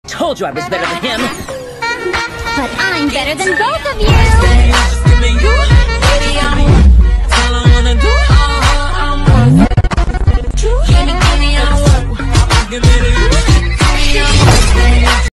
Told you I was better than him. But I'm better than both of you!